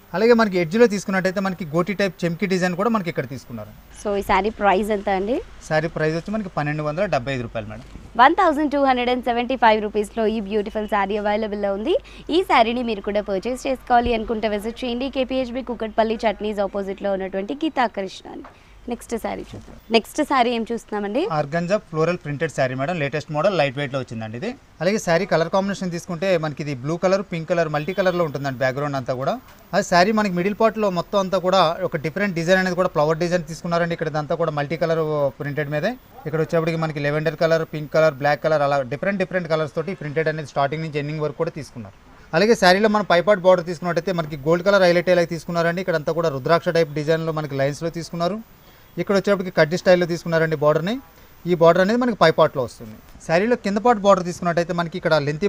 అలాగే మనకి ఎడ్జ్లో తీసుకున్నట్టయితే మనకి గోటి టైప్ చెమ్కి డిజైన్ కూడా మనకి ఇక్కడ తీసుకున్నారు. సో ఈ శారీ ప్రైస్ ఎంత అండి? శారీ ప్రైస్ వచ్చి మనకి పన్నెండు వందల డెబ్బై ఐదు రూపాయలు madam. One thousand two hundred and seventy five రూపీస్లో ఈ బ్యూటిఫుల్ శారీ అవైలబుల్లో ఉంది. ఈ శారీని మీరు కూడా పర్చేస్ చేసుకోవాలి అనుకుంటే విజిట్ చేయండి. కేపీహెచ్బి కుకట్పల్లి చట్నీస్ ఆపోజిట్లో ఉన్నటువంటి గీతా కృష్ణ. నెక్స్ట్ శారీ చూద్దాం. నెక్స్ట్ శారీ ఏం చూస్తున్నామండి? Organza floral printed sari madam, latest model, light వెయిట్లో వచ్చిందండి ఇది. అలాగే శారీ కలర్ కాంబినేషన్ తీసుకుంటే మనకి ఇది blue colour, pink colour, multi కలర్లో ఉంటుందండి బ్యాక్గ్రౌండ్ అంతా కూడా. అది శారీ మనకి మిడిల్ పార్ట్లో మొత్తం అంతా కూడా ఒక డిఫరెంట్ డిజైన్ అనేది కూడా ఫ్లవర్ డిజైన్ తీసుకున్నారండి. ఇక్కడ అంతా కూడా మల్టీ కలర్ ప్రింటెడ్ మీదే. ఇక్కడ వచ్చేప్పటికి మనకి lavender colour, pink colour, black colour, అలా డిఫరెంట్ డిఫరెంట్ కలర్స్ తోటి ప్రింటెడ్ అనేది స్టార్టింగ్ నుంచి ఎండింగ్ వరకు కూడా తీసుకున్నారు. అలాగే శారీలో మనం పైపాట్ బార్డర్ తీసుకున్నట్టయితే మనకి గోల్డ్ కలర్ హైలైట్ అయ్యేలా తీసుకున్నారండి. ఇక్కడ అంతా కూడా రుద్రాక్ష టైప్ డిజైన్లో మనకి లైన్స్లో తీసుకున్నారు. ఇక్కడ వచ్చేప్పటికి కడ్డీ స్టైల్లో తీసుకున్నారండి బార్డర్ని. ఈ బార్డర్ అనేది మనకి పైపాట్లో వస్తుంది. శారీలో కింద పార్ట్ బార్డర్ తీసుకున్నట్టయితే మనకి ఇక్కడ లెంతీ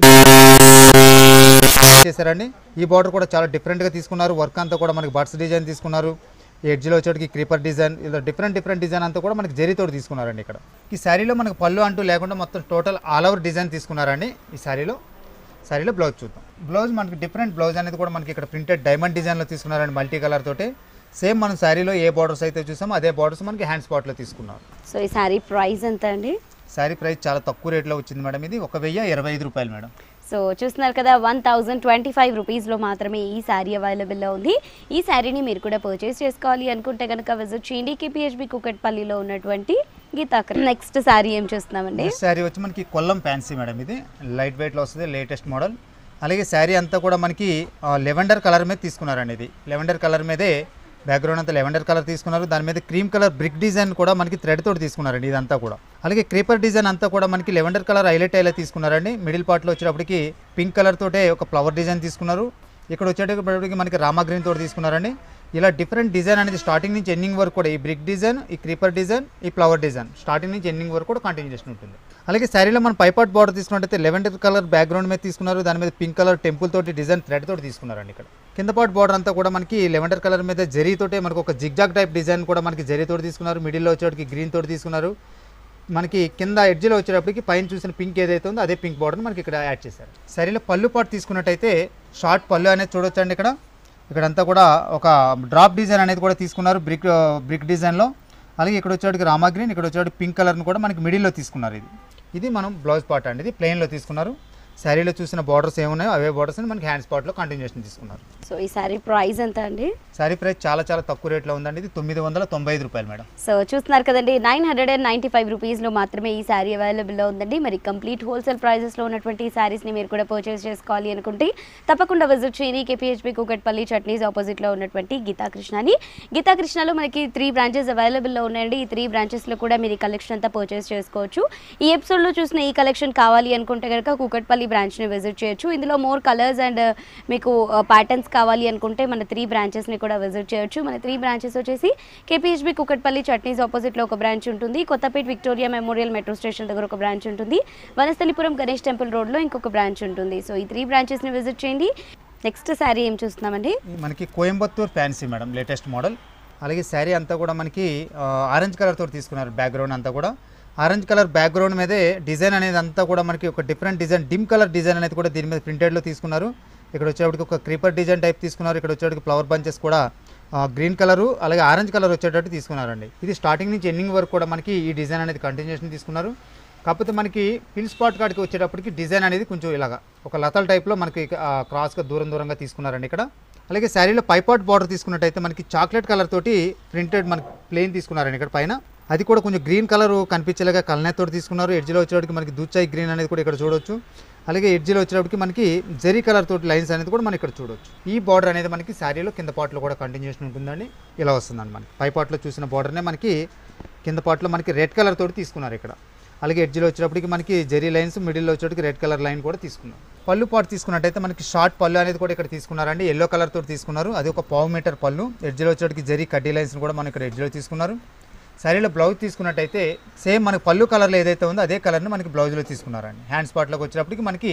చేశారండి. ఈ బార్డర్ కూడా చాలా డిఫరెంట్గా తీసుకున్నారు. వర్క్ అంతా కూడా మనకి బర్డ్స్ డిజైన్ తీసుకున్నారు. ఎడ్జ్లో వచ్చేటికి క్రీపర్ డిజైన్, ఇలా డిఫరెంట్ డిఫరెంట్ డిజైన్ అంతా కూడా మనకి జరీతో తీసుకున్నారండి. ఇక్కడ ఈ శారీలో మనకి పళ్ళు అంటూ లేకుండా మొత్తం టోటల్ ఆల్ ఓవర్ డిజైన్ తీసుకున్నారండి. ఈ శారీలో శారీలో బ్లౌజ్ చూద్దాం. బ్లౌజ్ మనకి డిఫరెంట్ బ్లౌజ్ అనేది కూడా మనకి ఇక్కడ ప్రింటెడ్ డైమండ్ డిజైన్లో తీసుకున్నారండి, మల్టీ కలర్ తోటి. సేమ్ మనం శారీలో ఏ బార్డర్స్ అయితే చూసామో అదే బార్డర్స్ మనకి హ్యాండ్ స్పాట్లో తీసుకున్నారు. సో ఈ శారీ ప్రైస్ ఎంత అండి? శారీ ప్రైస్ చాలా తక్కువ రేట్లో వచ్చింది మేడం. ఇది ఒక వెయ్యి ఇరవై ఐదు రూపాయలు మేడం. సో చూస్తున్నారు కదా, వన్ థౌజండ్ ట్వంటీ ఫైవ్ రూపీస్లో మాత్రమే ఈ శారీ అవైలబుల్లో ఉంది. ఈ శారీని మీరు కూడా పర్చేస్ చేసుకోవాలి అనుకుంటే కనుక విజిట్ చేయండి కేపీహెచ్బి కుకట్పల్లిలో ఉన్నటువంటి గీతాకర్. నెక్స్ట్ శారీ ఏం చూస్తున్నామండి? శారీ వచ్చి మనకి కొల్లం ఫ్యాన్సీ మేడం. ఇది లైట్ వెయిట్లో వస్తుంది, లేటెస్ట్ మోడల్. అలాగే శారీ అంతా కూడా మనకి లెవెండర్ కలర్ మీద తీసుకున్నారండి. ఇది లెవెండర్ కలర్ మీదే బ్యాక్గ్రౌండ్ అంతా లెవెండర్ కలర్ తీసుకున్నారు. దాని మీద క్రీమ్ కలర్ బ్రిక్ డిజైన్ కూడా మనకి థ్రెడ్ తోటి తీసుకున్నారండి ఇదంతా కూడా. అలాగే క్రీపర్ డిజైన్ అంతా కూడా మనకి లెవెండర్ కలర్ హైలైట్ అయ్యేలా తీసుకున్నారండి. మిడిల్ పార్ట్లో వచ్చేటప్పటికి పింక్ కలర్ తోటే ఒక ఫ్లవర్ డిజైన్ తీసుకున్నారు. ఇక్కడ వచ్చేటప్పటికి మనకి రామా గ్రీన్ తోటి తీసుకున్నారండి. ఇలా డిఫరెంట్ డిజైన్ అనేది స్టార్టింగ్ నుంచి ఎండింగ్ వరకు కూడా ఈ బ్రిక్ డిజైన్, ఈ క్రీపర్ డిజైన్, ఈ ఫ్లవర్ డిజైన్ స్టార్టింగ్ నుంచి ఎండింగ్ వరకు కూడా కంటిన్యూషన్ ఉంటుంది. అలాగే శారీలో మనం పైపాట్ బార్డర్ తీసుకున్నట్టయితే లెవెండర్ కలర్ బ్యాక్గ్రౌండ్ మీద తీసుకున్నారు. దాని మీద పింక్ కలర్ టెంపుల్ తోటి డిజైన్ థ్రెడ్ తోటి తీసుకున్నారండి. ఇక్కడ కింద పార్ట్ బార్డర్ అంతా కూడా మనకి లెవెండర్ కలర్ మీద జరీ తోటే మనకు ఒక జిగ్జాగ్ టైప్ డిజైన్ కూడా మనకి జరీ తోటి తీసుకున్నారు. మిడిల్లో వచ్చేటికి గ్రీన్ తోటి తీసుకున్నారు. మనకి కింద ఎడ్జ్లో వచ్చేటప్పటికి పైన చూసిన పింక్ ఏదైతే ఉందో అదే పింక్ బార్డర్ మనకి ఇక్కడ యాడ్ చేశారు. శారీలో పళ్ళు పార్ట్ తీసుకున్నట్టయితే షార్ట్ పళ్ళు అనేది చూడొచ్చండి. ఇక్కడ ఇక్కడంతా కూడా ఒక డ్రాప్ డిజైన్ అనేది కూడా తీసుకున్నారు బ్రిక్ బ్రిక్ డిజైన్లో. అలాగే ఇక్కడ వచ్చేటికి రామా గ్రీన్, ఇక్కడ వచ్చేటికి పింక్ కలర్ని కూడా మనకి మిడిల్లో తీసుకున్నారు. ఇది ఇది మనం బ్లౌజ్ పార్ట్ అండి. ఇది ప్లెయిన్లో తీసుకున్నారు. శారీలో చూసిన బార్డర్స్ ఏమున్నాయో అవే బార్డర్స్ మనకి హ్యాండ్ స్పాట్లో కంటిన్యూషన్ తీసుకున్నారు. సో ఈ శారీ ప్రైస్ ఎంత అండి? శారీ ప్రైస్ చాలా చాలా తక్కువ రేట్లో ఉందండి. ఇది తొమ్మిది వందల తొంభై ఐదు రూపాయలు మేడం. సో చూస్తున్నారు కదండి, nine hundred and ninety five రూపీస్లో మాత్రమే ఈ శారీ అవైలబుల్లో ఉందండి. మరి కంప్లీట్ హోల్సేల్ ప్రైజెస్లో ఉన్నటువంటి ఈ శారీస్ని మీరు కూడా పర్చేస్ చేసుకోవాలి అనుకుంటే తప్పకుండా విజిట్ చేయండి కేపీహెచ్బి కుకట్పల్లి చట్నీస్ ఆపోజిట్లో ఉన్నటువంటి గీతాకృష్ణని. గీతాకృష్ణలో మనకి త్రీ బ్రాంచెస్ అవైలబుల్లో ఉన్నాయండి. ఈ త్రీ బ్రాంచెస్లో కూడా మీరు ఈ కలెక్షన్ అంతా పర్చేస్ చేసుకోవచ్చు. ఈ ఎపిసోడ్లో చూసిన ఈ కలెక్షన్ కావాలి అనుకుంటే కనుక కుకట్పల్లి బ్రాంచ్ని విజిట్ చేయొచ్చు. ఇందులో మోర్ కలర్స్ అండ్ మీకు ప్యాటర్న్స్ కావాలి అనుకుంటే మన త్రీ బ్రాంచెస్ని కూడా విజిట్ చేయొచ్చు. మన త్రీ బ్రాంచెస్ వచ్చేసి కేపీహెచ్బి కుకట్పల్లి చట్నీస్ ఆపోజిట్లో ఒక బ్రాంచ్ ఉంటుంది. Kothapet Victoria Memorial metro station దగ్గర ఒక బ్రాంచ్ ఉంటుంది. వనస్థలిపురం గణేష్ టెంపుల్ రోడ్లో ఇంకొక బ్రాంచ్ ఉంటుంది. సో ఈ త్రీ బ్రాంచెస్ని విజిట్ చేయండి. నెక్స్ట్ శారీ ఏం చూస్తున్నామండి? మనకి Coimbatore fancy madam, latest model. అలాగే శారీ అంతా కూడా మనకి ఆరెంజ్ కలర్ తోటి తీసుకున్నారు. బ్యాక్గ్రౌండ్ అంతా కూడా ఆరెంజ్ కలర్ బ్యాక్గ్రౌండ్ మీదే డిజైన్ అనేది అంతా కూడా మనకి ఒక different design, dim colour design అనేది కూడా దీని మీద ప్రింటెడ్లో తీసుకున్నారు. ఇక్కడ వచ్చేటికి ఒక క్రీపర్ డిజైన్ టైప్ తీసుకున్నారు. ఇక్కడ వచ్చేటికి ఫ్లవర్ బంచెస్ కూడా గ్రీన్ కలరు అలాగే ఆరెంజ్ కలర్ వచ్చేటట్టు తీసుకున్నారండి. ఇది స్టార్టింగ్ నుంచి ఎండింగ్ వరకు కూడా మనకి ఈ డిజైన్ అనేది కంటిన్యూషన్ తీసుకున్నారు. కాకపోతే మనకి పిల్ స్పాట్ కాడికి వచ్చేటప్పటికి డిజైన్ అనేది కొంచెం ఇలాగా ఒక లతల్ టైప్లో మనకి క్రాస్గా దూరం దూరంగా తీసుకున్నారండి ఇక్కడ. అలాగే శారీలో పైపాట్ బార్డర్ తీసుకున్నట్టయితే మనకి చాక్లెట్ కలర్ తోటి ప్రింటెడ్ మనకి ప్లెయిన్ తీసుకున్నారండి ఇక్కడ పైన. అది కూడా కొంచెం గ్రీన్ కలర్ కనిపించేలాగా కలనేతో తీసుకున్నారు. ఎడ్జ్లో వచ్చేటప్పటికి మనకి దూచాయి గ్రీన్ అనేది కూడా ఇక్కడ చూడొచ్చు. అలాగే ఎడ్జ్లో వచ్చేటప్పటికి మనకి జెరీ కలర్ తోటి లైన్స్ అనేది కూడా మనం ఇక్కడ చూడొచ్చు. ఈ బార్డర్ అనేది మనకి శారీలో కింద పార్ట్లో కూడా కంటిన్యూషన్ ఉంటుందండి. ఇలా వస్తుందండి మనకి పై పార్ట్లో చూసిన బార్డర్నే మనకి కింద పార్ట్లో మనకి రెడ్ కలర్ తోటి తీసుకున్నారు ఇక్కడ. అలాగే ఎడ్జ్లో వచ్చేటప్పటికి మనకి జెరీ లైన్స్, మిడిల్లో వచ్చేటప్పటికి రెడ్ కలర్ లైన్ కూడా తీసుకున్నారు. పళ్ళు పాటు తీసుకున్నట్టయితే మనకి షార్ట్ పళ్ళు అనేది కూడా ఇక్కడ తీసుకున్నారండి. ఎల్లో కలర్ తోటి తీసుకున్నారు. అది ఒక పావు మీటర్ పళ్ళు. ఎడ్జ్లో వచ్చేటప్పటికి జెరీ కడ్డీ లైన్స్ కూడా మనం ఇక్కడ ఎడ్జ్లో తీసుకున్నారు. శారీలో బ్లౌజ్ తీసుకున్నట్టయితే సేమ్ మనకి పళ్ళు కలర్లో ఏదైతే ఉందో అదే కలర్ని మనకి బ్లౌజ్లో తీసుకున్నారండి. హ్యాండ్ స్పాట్లోకి వచ్చేటప్పటికి మనకి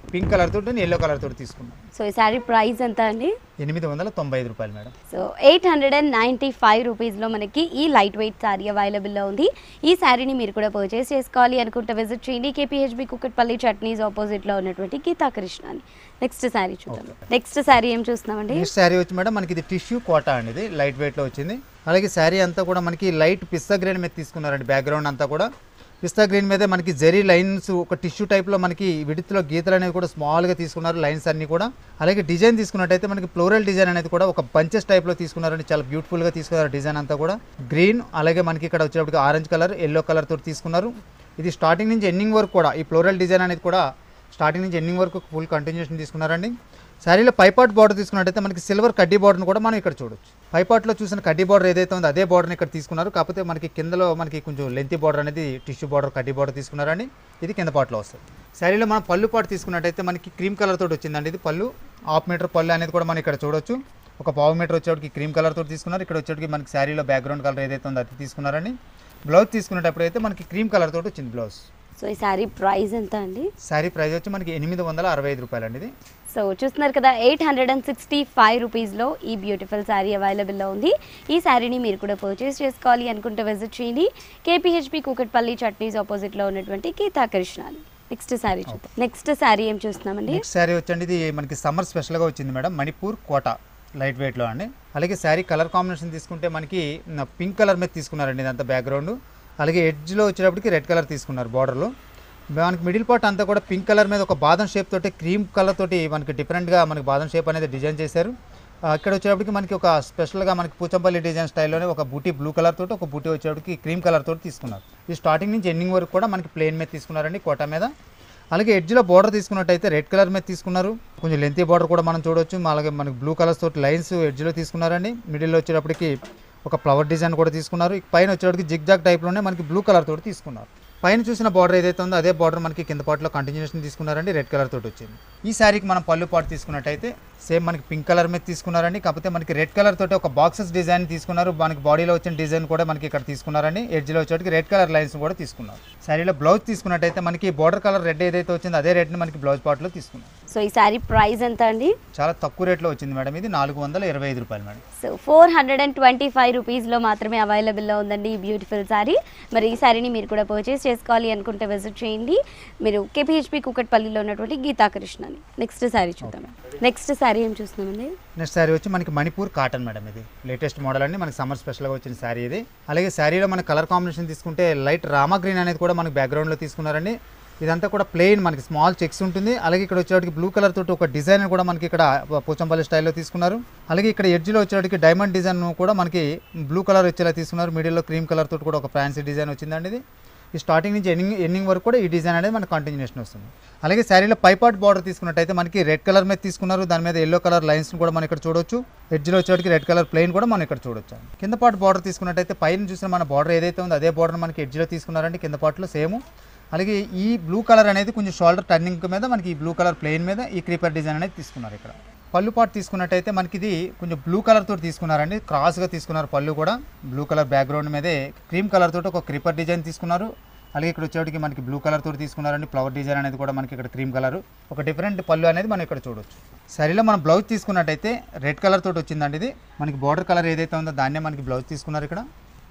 పింక్ కలర్ తోటి ఎల్లో కలర్ తోటి తీసుకున్నాం. సో ఈ శారీ ప్రైస్ ఎంత అండి? ఎనిమిది వందల తొంభై ఐదు రూపాయలు madam. So eight hundred and ninety five రూపీస్లో మనకి ఈ లైట్ వెయిట్ శారీ అవైలబుల్లో ఉంది. ఈ శారీని మీరు కూడా పర్చేస్ చేసుకోవాలి అనుకుంటే విజిట్ చేయండి. కేపీహెచ్బి కుకట్పల్లి చట్నీస్ ఆపోజిట్లో ఉన్నటువంటి గీతా కృష్ణ అని. నెక్స్ట్ శారీ చూద్దాం. నెక్స్ట్ శారీ ఏం చూస్తున్నామండి? నెక్స్ట్ శారీ వచ్చి మేడం మనకి ఇది టిష్యూ కోటా అనేది లైట్ వెయిట్లో వచ్చింది. అలాగే శారీ అంతా కూడా మనకి లైట్ పిస్తా గ్రీన్ మీద తీసుకున్నారండి. బ్యాక్గ్రౌండ్ అంతా కూడా పిస్తా గ్రీన్ మీద మనకి జెరీ లైన్స్ ఒక టిష్యూ టైప్లో మనకి విడిత్లో గీతలు అనేవి కూడా స్మాల్గా తీసుకున్నారు, లైన్స్ అన్నీ కూడా. అలాగే డిజైన్ తీసుకున్నట్టయితే మనకి ఫ్లోరల్ డిజైన్ అనేది కూడా ఒక బంచెస్ టైప్లో తీసుకున్నారండి. చాలా బ్యూటిఫుల్గా తీసుకున్నారు డిజైన్ అంతా కూడా. గ్రీన్ అలాగే మనకి ఇక్కడ వచ్చేటప్పటికి ఆరెంజ్ కలర్, ఎల్లో కలర్ తోటి తీసుకున్నారు. ఇది స్టార్టింగ్ నుంచి ఎండింగ్ వరకు కూడా ఈ ఫ్లోరల్ డిజైన్ అనేది కూడా స్టార్టింగ్ నుంచి ఎండింగ్ వరకు ఫుల్ కంటిన్యూషన్ తీసుకున్నారండి. శారీలో పైపాట్ బార్డర్ తీసుకున్నట్టయితే మనకి సిల్వర్ కడ్డీ బార్డర్ని కూడా మనం ఇక్కడ చూడొచ్చు. పైపాట్లో చూసిన కడ్డీ బార్డర్ ఏదైతే ఉందో అదే బార్డర్ని ఇక్కడ తీసుకున్నారు. కాకపోతే మనకి కిందలో మనకి కొంచెం లెంతీ బార్డర్ అనేది టిష్యూ బార్డర్ కడ్డీ బార్డర్ తీసుకున్నారండి. ఇది కింద పాటలో వస్తుంది. శారీలో మనం పళ్ళు పాటు తీసుకున్నట్టయితే మనకి క్రీమ్ కలర్ తోటి వచ్చిందండి. ఇది పళ్ళు హాఫ్ మీటర్ పళ్ళు అనేది కూడా మనం ఇక్కడ చూడొచ్చు. ఒక పావు మీటర్ వచ్చేటికి క్రీమ్ కలర్ తోటి తీసుకున్నారు. ఇక్కడ వచ్చేటికి మనకి శారీలో బ్యాక్గ్రౌండ్ కలర్ ఏదైతే ఉందో అది తీసుకున్నారండి. బ్లౌజ్ తీసుకునేటప్పుడు అయితే మనకి క్రీమ్ కలర్ తోటి వచ్చింది బ్లౌజ్. సో ఈ శారీ ప్రైస్ ఎంత అండి? శారీ ప్రైస్ వచ్చి మనకి ఎనిమిది వందల అరవై ఐదు రూపాయలు అండి. ఇది సో చూస్తున్నారు కదా, eight hundred and sixty five రూపీస్లో ఈ బ్యూటిఫుల్ శారీ అవైలబుల్లో ఉంది. ఈ శారీని మీరు కూడా పర్చేస్ చేసుకోవాలి అనుకుంటే విజిట్ చేయండి. కేపీహెచ్బి కూకట్పల్లి చట్నీస్ ఆపోజిట్లో ఉన్నటువంటి గీతా కృష్ణ. నెక్స్ట్ శారీ చూద్దాం. నెక్స్ట్ శారీ ఏం చూస్తున్నామండి? నెక్స్ట్ శారీ వచ్చండి ఇది మనకి సమ్మర్ స్పెషల్గా వచ్చింది మేడం. మణిపూర్ కోటా లైట్ వెయిట్లో అండి. అలాగే శారీ కలర్ కాంబినేషన్ తీసుకుంటే మనకి పింక్ కలర్ మీద తీసుకున్నారండి ఇదంతా బ్యాక్గ్రౌండ్. అలాగే ఎడ్జ్లో వచ్చేటప్పటికి రెడ్ కలర్ తీసుకున్నారు బార్డర్లో. మనకి మిడిల్ పార్ట్ అంతా కూడా పింక్ కలర్ మీద ఒక బాదం షేప్ తోటి క్రీమ్ కలర్ తోటి మనకి డిఫరెంట్గా మనకి బాదం షేప్ అనేది డిజైన్ చేశారు. ఇక్కడ వచ్చేటప్పటికి మనకి ఒక స్పెషల్గా మనకి పూచంపల్లి డిజైన్ స్టైల్లోనే ఒక బూటీ బ్లూ కలర్ తోటి, ఒక బూటీ వచ్చేటప్పటికి క్రీమ్ కలర్ తోటి తీసుకున్నారు. ఈ స్టార్టింగ్ నుంచి ఎండింగ్ వరకు కూడా మనకి ప్లెయిన్ మీద తీసుకున్నారండి కోటా మీద. అలాగే ఎడ్జ్లో బార్డర్ తీసుకున్నట్టయితే రెడ్ కలర్ మీద తీసుకున్నారు. కొంచెం లెంతీ బార్డర్ కూడా మనం చూడొచ్చు. అలాగే మనకి బ్లూ కలర్స్ తోటి లైన్స్ ఎడ్జ్లో తీసుకున్నారండి. మిడిల్లో వచ్చేటప్పటికి ఒక ఫ్లవర్ డిజైన్ కూడా తీసుకున్నారు. పైన వచ్చేటప్పటికి జిగ్ జాగ్ టైప్లోనే మనకి బ్లూ కలర్ తోటి తీసుకున్నారు. పైన చూసిన బార్డర్ ఏదైతే ఉందో అదే బార్డర్ మనకి కింద పార్ట్లో కంటిన్యూషన్ తీసుకున్నారండి. రెడ్ కలర్ తోటి వచ్చింది. ఈ శారీకి మనం పళ్ళు పాటు తీసుకున్నట్టయితే సేమ్ మనకి పింక్ కలర్ మీద తీసుకున్నారండి. కాకపోతే మనకి రెడ్ కలర్ తోటి ఒక బాక్సెస్ డిజైన్ తీసుకున్నారు. మనకి బాడీలో వచ్చిన డిజైన్ కూడా మనకి ఇక్కడ తీసుకున్నారండి. ఎడ్జ్లో వచ్చేటికి రెడ్ కలర్ లైన్స్ కూడా తీసుకున్నారు. శారీలో బ్లౌజ్ తీసుకున్నట్టయితే మనకి బార్డర్ కలర్ రెడ్ ఏదైతే వచ్చిందో అదే రెడ్ని మనకి బ్లౌజ్ పార్ట్లో తీసుకున్నాం. సో ఈ శారీ ప్రైస్ ఎంత అండి? చాలా తక్కువ రేట్లో వచ్చింది మేడం. ఇది నాలుగు వందల ఇరవై ఐదు రూపాయలు madam. So four hundred and twenty five రూపీస్లో మాత్రమే అవైలబుల్లో ఉందండి ఈ బ్యూటిఫుల్ శారీ. మరి ఈ శారీని మీరు కూడా పర్చేస్ చేసుకోవాలి అనుకుంటే విజిట్ చేయండి. మీరు కేపీహెచ్బి కూకట్పల్లిలో ఉన్నటువంటి గీతా కృష్ణని. నెక్స్ట్ శారీ చూద్దాం. నెక్స్ట్ శారీ ఏం చూస్తున్నామండి? నెక్స్ట్ శారీ వచ్చి మనకి మణిపూర్ కాటన్ మేడం. ఇది లేటెస్ట్ మోడల్ అండి. మనకి సమ్మర్ స్పెషల్గా వచ్చిన శారీ ఇది. అలాగే శారీలో మన కలర్ కాంబినేషన్ తీసుకుంటే లైట్ రామా గ్రీన్ అనేది కూడా మనకి బ్యాక్గ్రౌండ్లో తీసుకున్నారండి. ఇదంతా కూడా ప్లెయిన్ మనకి స్మాల్ చెక్స్ ఉంటుంది. అలాగే ఇక్కడ వచ్చేటికి బ్లూ కలర్ తోటి ఒక డిజైన్ కూడా మనకి ఇక్కడ పోచంపల్లి స్టైల్లో తీసుకున్నారు. అలాగే ఇక్కడ ఎడ్జ్లో వచ్చేటికి డైమండ్ డిజైన్ కూడా మనకి బ్లూ కలర్ వచ్చేలా తీసుకున్నారు. మిడిల్లో క్రీమ్ కలర్ తోటి కూడా ఒక ఫ్యాన్సీ డిజైన్ వచ్చిందండి. ఇది ఈ స్టార్టింగ్ నుంచి ఎండింగ్ ఎండింగ్ వరకు కూడా ఈ డిజైన్ అనేది మనకి కంటిన్యూషన్ వస్తుంది. అలాగే శారీలో పైపాట్ బార్డర్ తీసుకున్నట్టయితే మనకి రెడ్ కలర్ మీద తీసుకున్నారు. దాని మీద ఎల్లో కలర్ లైన్స్ కూడా మనం ఇక్కడ చూడొచ్చు. ఎడ్జ్లో వచ్చేటికి రెడ్ కలర్ ప్లెయిన్ కూడా మనం ఇక్కడ చూడొచ్చు. కింద పాటు బార్డర్ తీసుకున్నట్టయితే పైన చూసిన మన బార్డర్ ఏదైతే ఉందో అదే బార్డర్ మనకి ఎడ్జ్లో తీసుకున్నారండి. కింద పాటులో సేమ్. అలాగే ఈ బ్లూ కలర్ అనేది కొంచెం షోల్డర్ టర్నింగ్ మీద మనకి ఈ బ్లూ కలర్ ప్లెయిన్ మీద ఈ క్రీపర్ డిజైన్ అనేది తీసుకున్నారు. ఇక్కడ పళ్ళు పాటు తీసుకున్నట్టయితే మనకి ఇది కొంచెం బ్లూ కలర్ తోటి తీసుకున్నారండి. క్రాస్గా తీసుకున్నారు. పళ్ళు కూడా బ్లూ కలర్ బ్యాక్గ్రౌండ్ మీదే క్రీమ్ కలర్ తోటి ఒక క్రీపర్ డిజైన్ తీసుకున్నారు. అలాగే ఇక్కడ వచ్చేటికి మనకి బ్లూ కలర్ తోటి తీసుకున్నారండి. ఫ్లవర్ డిజైన్ అనేది కూడా మనకి ఇక్కడ క్రీమ్ కలర్ ఒక డిఫరెంట్ పళ్ళు అనేది మనం ఇక్కడ చూడొచ్చు. శారీలో మనం బ్లౌజ్ తీసుకున్నట్టయితే రెడ్ కలర్ తోటి వచ్చిందండి. ఇది మనకి బార్డర్ కలర్ ఏదైతే ఉందో దాన్నే మనకి బ్లౌజ్ తీసుకున్నారు. ఇక్కడ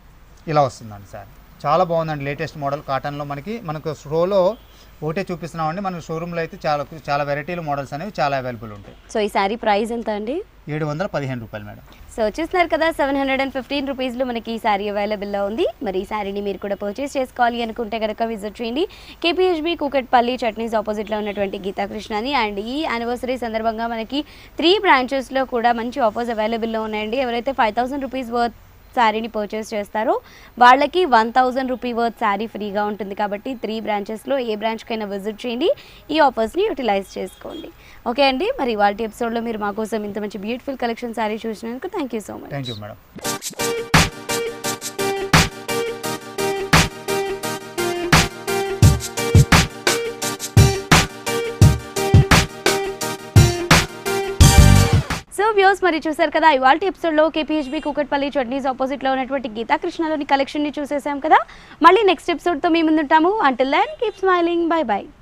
ఇలా వస్తుందండి శారీ. చాలా బాగుందండి. లేటెస్ట్ మోడల్ కాటన్లో మనకి మనకు షోలో ఒకటే చూపిస్తున్నామండి. మనకు షోరూంలో అయితే చాలా చాలా వెరైటీలు మోడల్స్ అనేవి చాలా అవైలబుల్ ఉంటాయి. సో ఈ శారీ ప్రైస్ ఎంత అండి? ఏడు వందల పదిహేను రూపాయలు మేడం. సో చూస్తున్నారు కదా, సెవెన్ హండ్రెడ్ అండ్ ఫిఫ్టీన్ రూపీస్లో మనకి ఈ శారీ అవైలబుల్లో ఉంది. మరి ఈ శారీని మీరు కూడా పర్చేస్ చేసుకోవాలి అనుకుంటే కనుక విజిట్ చేయండి. కేపీహెచ్బి కూకట్పల్లి చట్నీస్ ఆపోజిట్లో ఉన్నటువంటి గీతా కృష్ణని. అండ్ ఈ యానివర్సరీ సందర్భంగా మనకి త్రీ బ్రాంచెస్లో కూడా మంచి ఆఫర్స్ అవైలబుల్లో ఉన్నాయండి. ఎవరైతే ఫైవ్ థౌసండ్ రూపీస్ వర్త్ శారీని పర్చేస్ చేస్తారో వాళ్ళకి one thousand rupee worth sari ఫ్రీగా ఉంటుంది. కాబట్టి త్రీ బ్రాంచెస్లో ఏ బ్రాంచ్కైనా విజిట్ చేయండి. ఈ ఆఫర్స్ని యూటిలైజ్ చేసుకోండి. ఓకే అండి, మరి వాళ్ళ ఎపిసోడ్లో మీరు మా కోసం ఇంత మంచి బ్యూటిఫుల్ కలెక్షన్ శారీ చూసినందుకు thank you so much. Thank you madam. So views, మరి చూసారు కదా ఇవాల్టి ఎపిసోడ్లో కేపీహెచ్బి కూకట్పల్లి చట్నీస్ ఆపోజిట్లో ఉన్నటువంటి గీతా కృష్ణలోని కలెక్షన్ని చూసేసాం కదా. మళ్ళీ నెక్స్ట్ ఎపిసోడ్తో మీ ముందుంటాము. Until then keep smiling. Bye by.